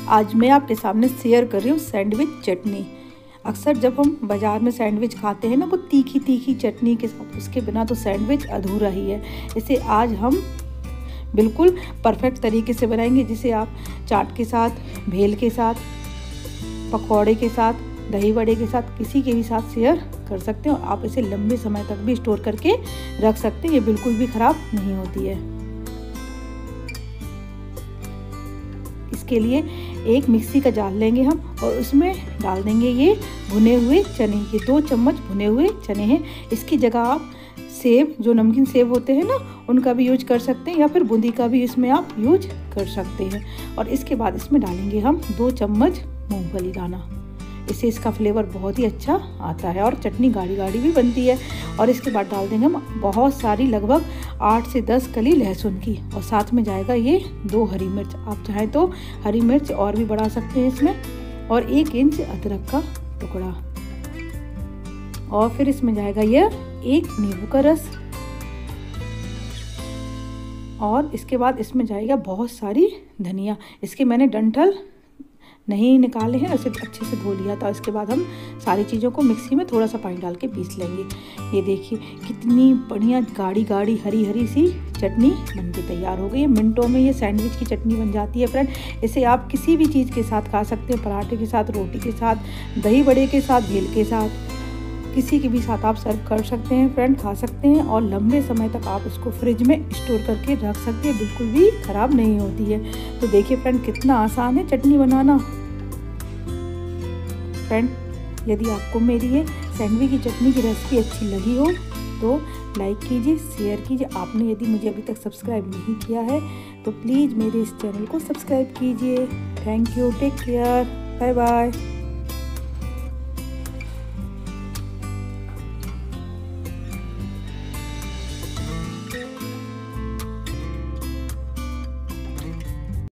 आज मैं आपके सामने शेयर कर रही हूँ सैंडविच चटनी। अक्सर जब हम बाज़ार में सैंडविच खाते हैं ना, वो तीखी तीखी चटनी के साथ, उसके बिना तो सैंडविच अधूरा ही है। इसे आज हम बिल्कुल परफेक्ट तरीके से बनाएंगे, जिसे आप चाट के साथ, भेल के साथ, पकौड़े के साथ, दही बड़े के साथ, किसी के भी साथ शेयर कर सकते हो। आप इसे लंबे समय तक भी स्टोर करके रख सकते हैं, ये बिल्कुल भी ख़राब नहीं होती है। इसके लिए एक मिक्सी का जार लेंगे हम और उसमें डाल देंगे ये भुने हुए चने। ये 2 चम्मच भुने हुए चने हैं। इसकी जगह आप सेब, जो नमकीन सेब होते हैं ना, उनका भी यूज कर सकते हैं, या फिर बूंदी का भी इसमें आप यूज कर सकते हैं। और इसके बाद इसमें डालेंगे हम 2 चम्मच मूंगफली दाना। इससे इसका फ्लेवर बहुत ही अच्छा आता है और चटनी गाढ़ी गाढ़ी भी बनती है। और इसके बाद डाल देंगे हम बहुत सारी, लगभग 8 से 10 कली लहसुन की, और साथ में जाएगा ये 2 हरी मिर्च। आप चाहें तो हरी मिर्च और भी बढ़ा सकते हैं इसमें, और 1 इंच अदरक का टुकड़ा। और फिर इसमें जाएगा ये 1 नींबू का रस, और इसके बाद इसमें जाएगा बहुत सारी धनिया। इसके मैंने डंठल नहीं निकाले हैं, उसे अच्छे से धो लिया था। इसके बाद हम सारी चीज़ों को मिक्सी में थोड़ा सा पानी डाल के पीस लेंगे। ये देखिए कितनी बढ़िया गाढ़ी गाढ़ी हरी हरी सी चटनी बन के तैयार हो गई है। मिनटों में ये सैंडविच की चटनी बन जाती है फ्रेंड। इसे आप किसी भी चीज़ के साथ खा सकते हैं, पराठे के साथ, रोटी के साथ, दही बड़े के साथ, भेल के साथ, किसी के भी साथ आप सर्व कर सकते हैं फ्रेंड, खा सकते हैं। और लंबे समय तक आप इसको फ्रिज में स्टोर करके रख सकते हैं, बिल्कुल भी ख़राब नहीं होती है। तो देखिए फ्रेंड, कितना आसान है चटनी बनाना। फ्रेंड, यदि आपको मेरी ये सैंडविच की चटनी की रेसिपी अच्छी लगी हो तो लाइक कीजिए, शेयर कीजिए। आपने यदि मुझे अभी तक सब्सक्राइब नहीं किया है तो प्लीज़ मेरे इस चैनल को सब्सक्राइब कीजिए। Thank you, take care, bye bye.